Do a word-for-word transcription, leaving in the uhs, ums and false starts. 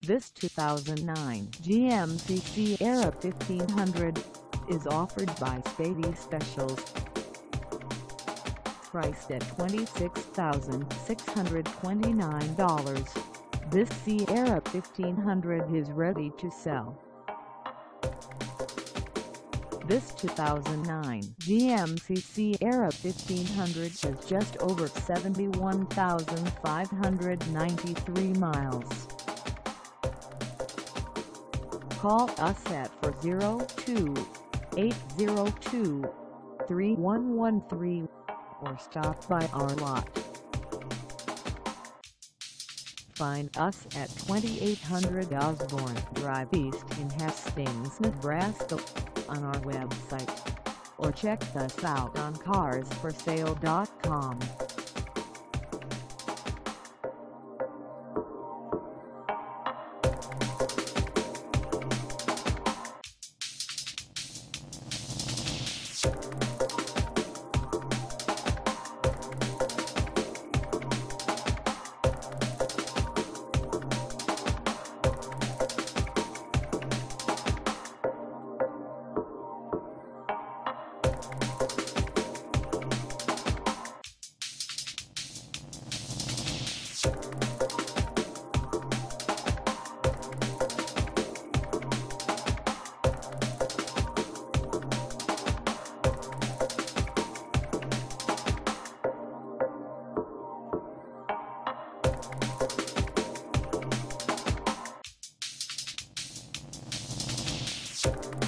This two thousand nine G M C Sierra fifteen hundred is offered by Spady Specials. Priced at twenty-six thousand six hundred twenty-nine dollars, this Sierra fifteen hundred is ready to sell. This two thousand nine G M C Sierra fifteen hundred has just over seventy-one thousand five hundred ninety-three miles. Call us at four oh two, eight oh two, three one one three or stop by our lot. Find us at twenty-eight hundred Osborne Drive East in Hastings, Nebraska on our website, or check us out on cars for sale dot com. You